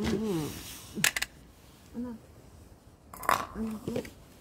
Ano? Ano ko?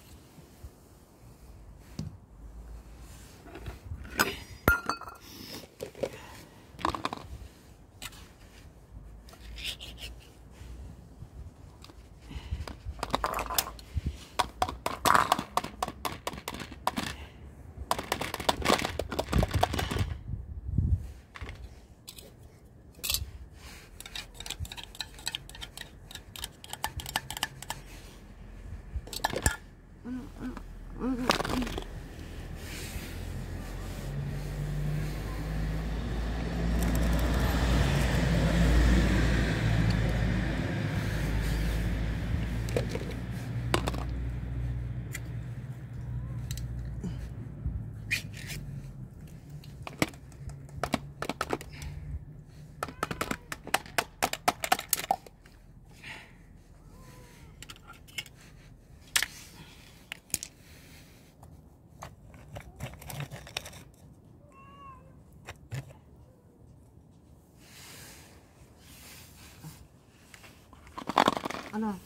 Ano?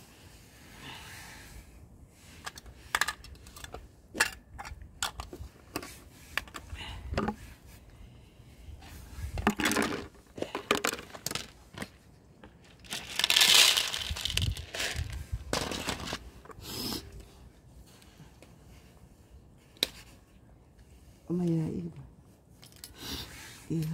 Mayayain ba? Iya.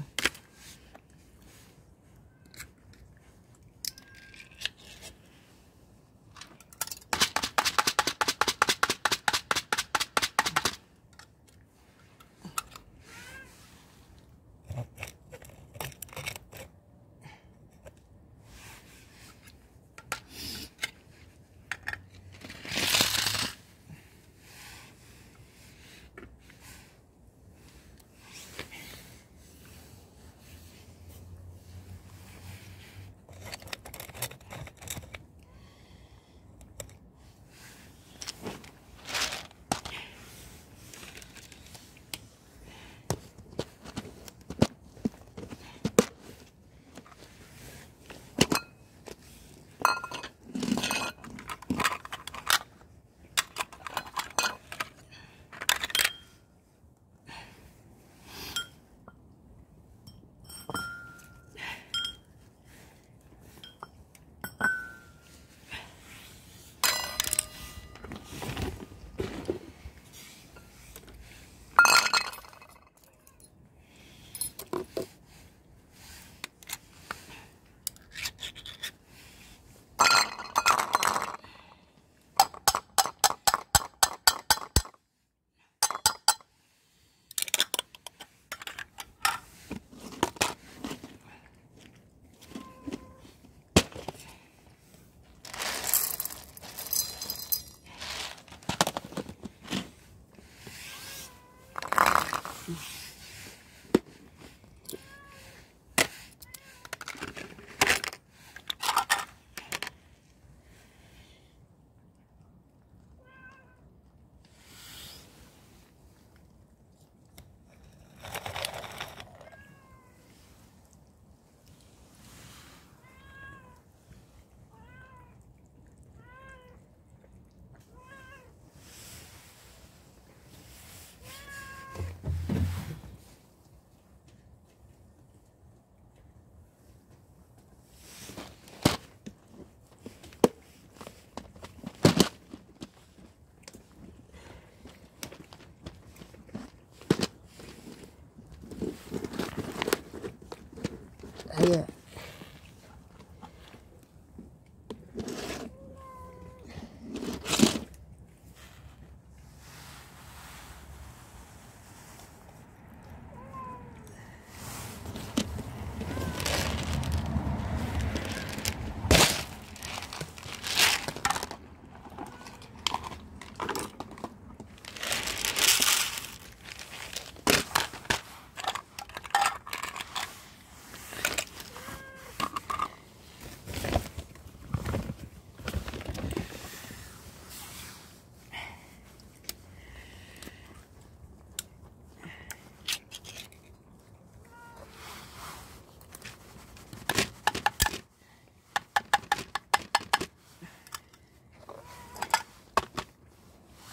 Iya.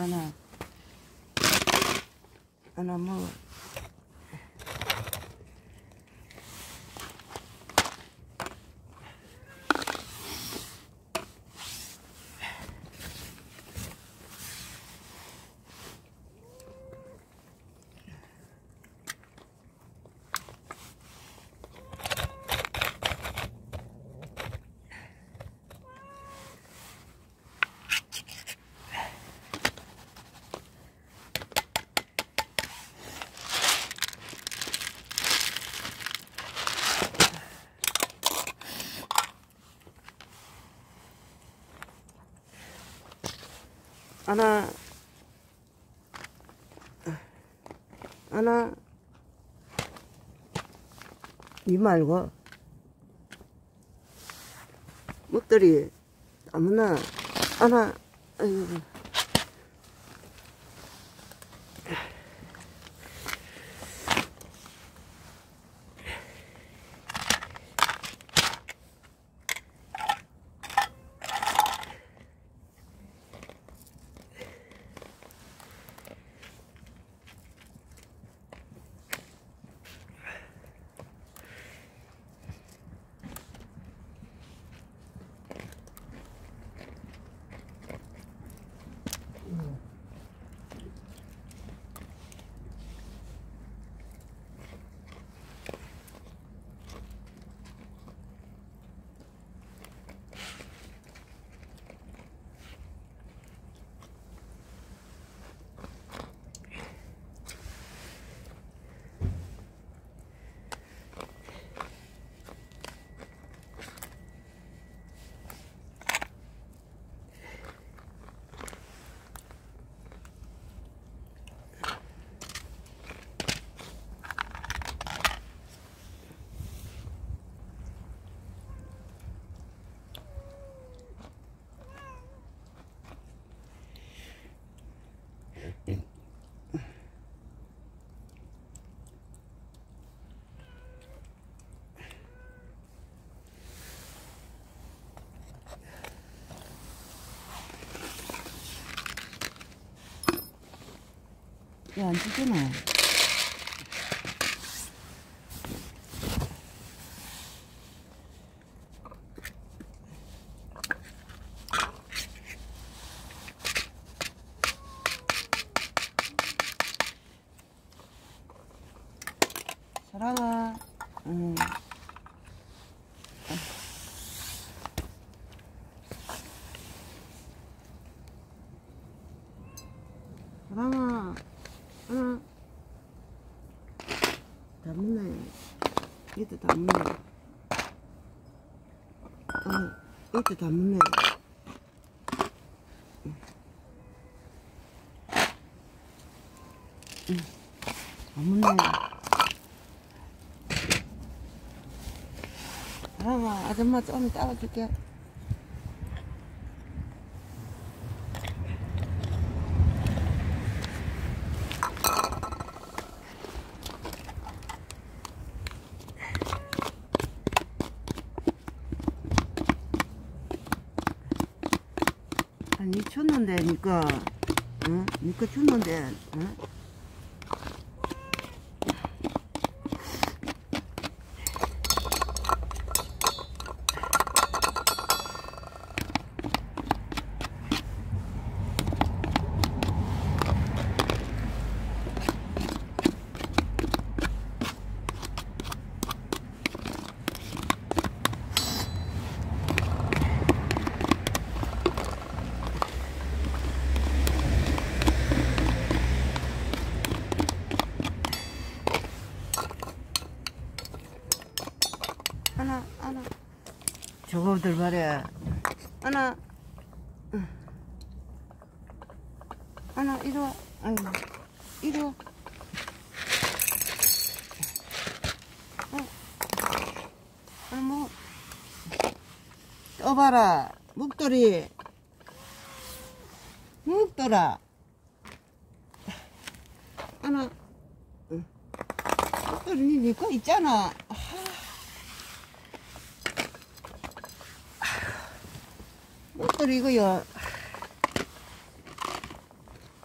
하나 먹어. 하나 니 말고 먹들이 아무나 하나. 아이고. 야, 안 주잖아. 사랑아. 응. 사랑아. 응. 다 먹네. 이때 다 먹네. 이때 다 먹네. 다 먹네. 사랑아, 아줌마 좀 따라줄게. 아니 쳤는데 니꺼 응? 니꺼 쳤는데 응? 하나 저거들 말이야. 하나 이리 와. 아이고 이리 와. 뭐 떠봐라. 묵돌이 묵돌아. 하나 묵돌이 니 거 있잖아. 묵돌이 이거요.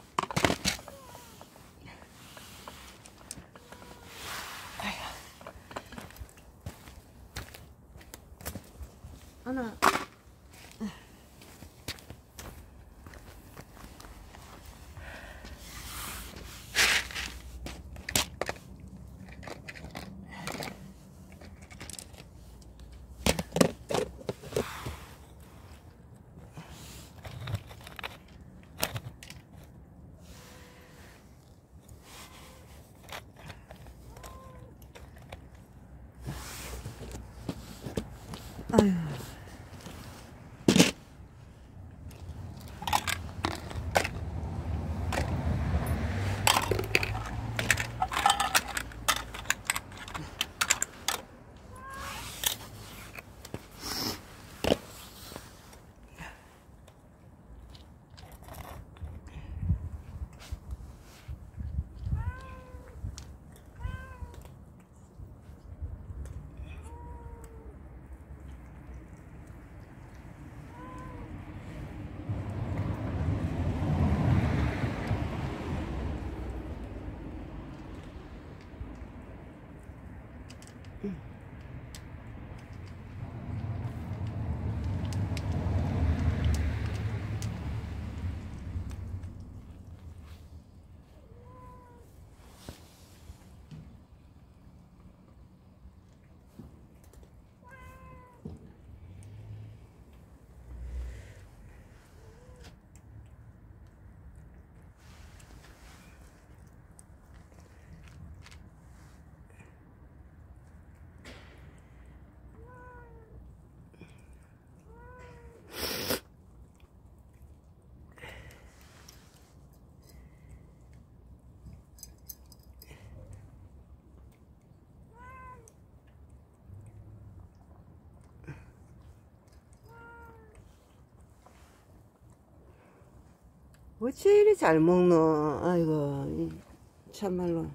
어째 이리 잘 먹노? 아이고, 참말로.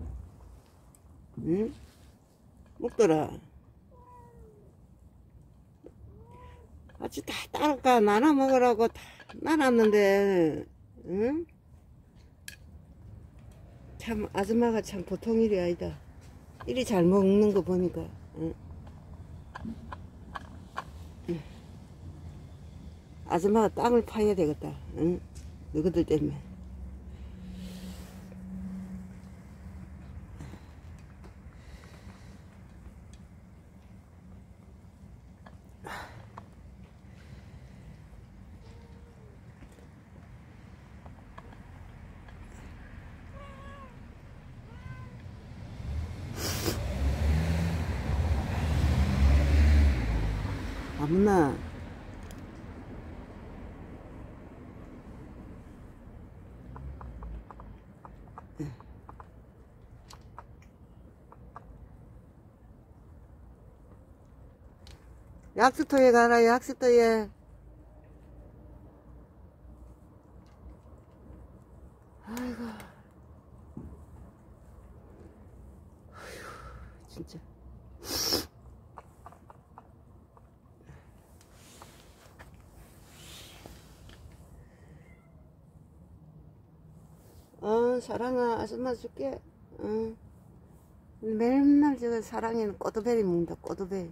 응? 먹더라. 아주 다 따를까? 나눠 먹으라고 다 나눴는데, 응? 참, 아줌마가 참 보통 일이 아니다. 이리 잘 먹는 거 보니까, 응? 응. 아줌마가 땅을 파야 되겠다, 응? 너희들 때문에. 아무나 약수터에 가라. 약수터에. 아이고, 진짜. 사랑아, 아줌마 줄게. 맨날 저거 사랑이는 꼬드베리 먹는다. 꼬드베리.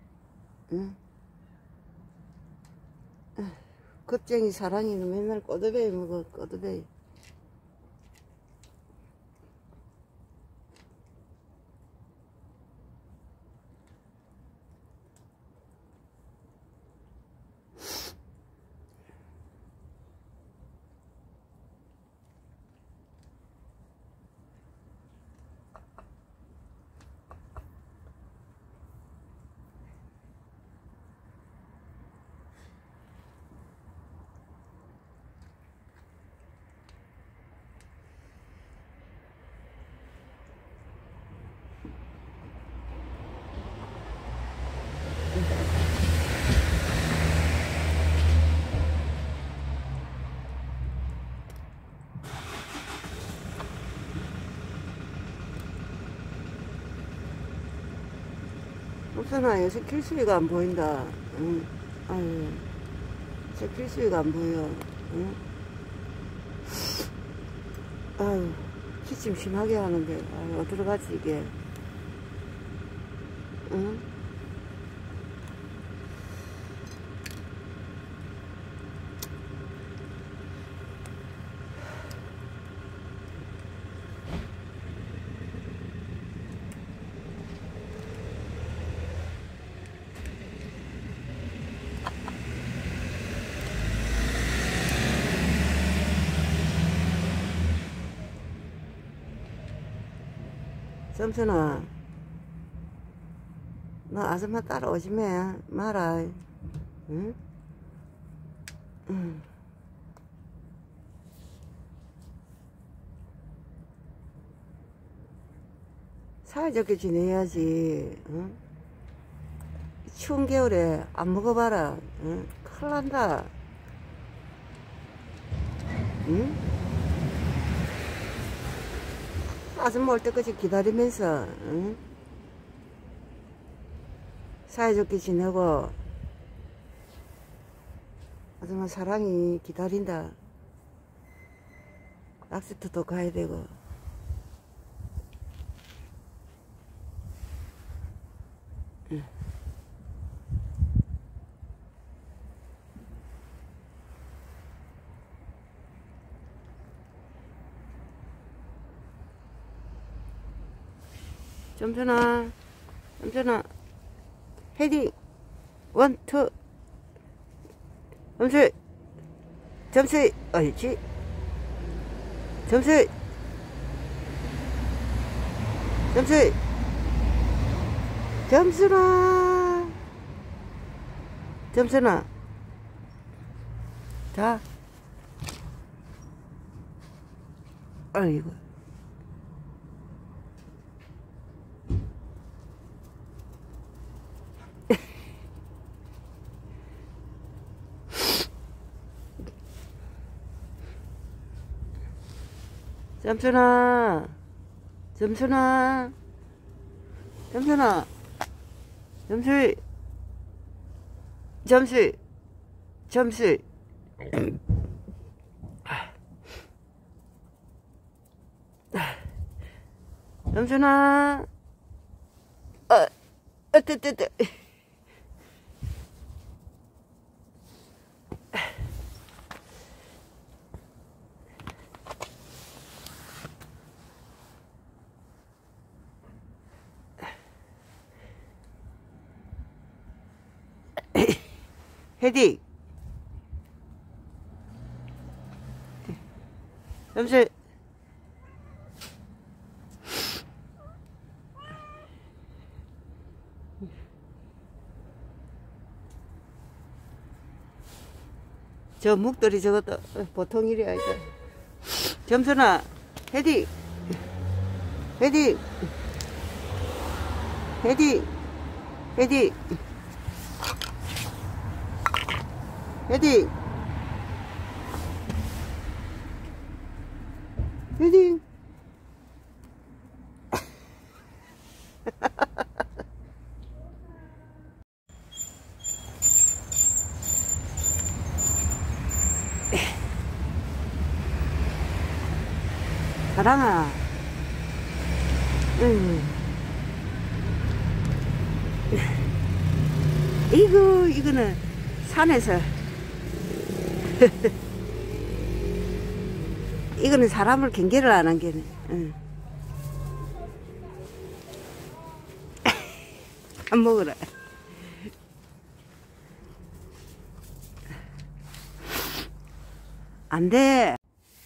겁쟁이 사랑이는 맨날 꼬드베리 먹어. 꼬드베리. 목선아, 요새 길수위가 안 보인다. 응? 아유, 저 길수위가 안 보여. 응? 아유, 기침 심하게 하는데, 아유, 어디로 가지, 이게. 응? 점순아, 너 아줌마 따라오지 마라. 응? 응. 사이좋게 지내야지. 응? 추운 겨울에 안 먹어봐라. 응? 큰일 난다. 응? 아줌마 올 때까지 기다리면서, 응? 사이좋게 지내고, 아줌마 사랑이 기다린다. 낚시터도 가야 되고. 응. 점순아, 점순아, 헤딩, 원, 투, 점수, 점수, 어이지, 점수, 점수, 점순아, 점순아, 자, 아이고. 점순아, 점순아, 점순아, 점술, 점술, 점술. 점순아, 뜨뜨뜨. 헤딩. 점술. 저 묵돌이 저것도 보통 일이 아니다. 점순아, 헤딩. 헤딩. 헤딩. 헤딩. 헤딩. 헤딩. 사랑아. 이거는 산에서 이거는 사람을 경계를 안 한 게네. 안 먹으라. 안 돼.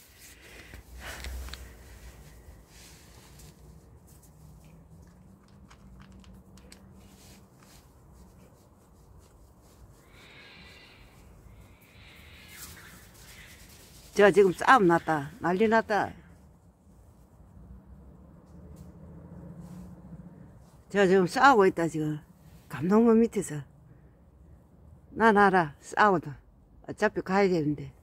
저 지금 싸움 났다. 난리 났다. 저 지금 싸우고 있다 지금. 감독문 밑에서. 나 알아. 싸우다. 어차피 가야 되는데.